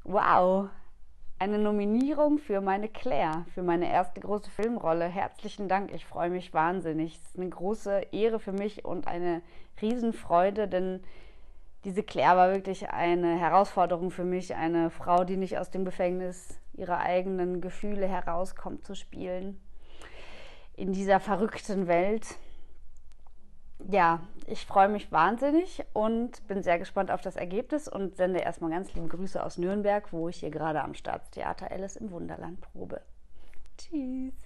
Wow, eine Nominierung für meine Claire, für meine erste große Filmrolle. Herzlichen Dank, ich freue mich wahnsinnig. Es ist eine große Ehre für mich und eine Riesenfreude, denn diese Claire war wirklich eine Herausforderung für mich, eine Frau, die nicht aus dem Gefängnis ihrer eigenen Gefühle herauskommt, zu spielen in dieser verrückten Welt. Ja, ich freue mich wahnsinnig und bin sehr gespannt auf das Ergebnis und sende erstmal ganz liebe Grüße aus Nürnberg, wo ich hier gerade am Staatstheater Alice im Wunderland probe. Tschüss.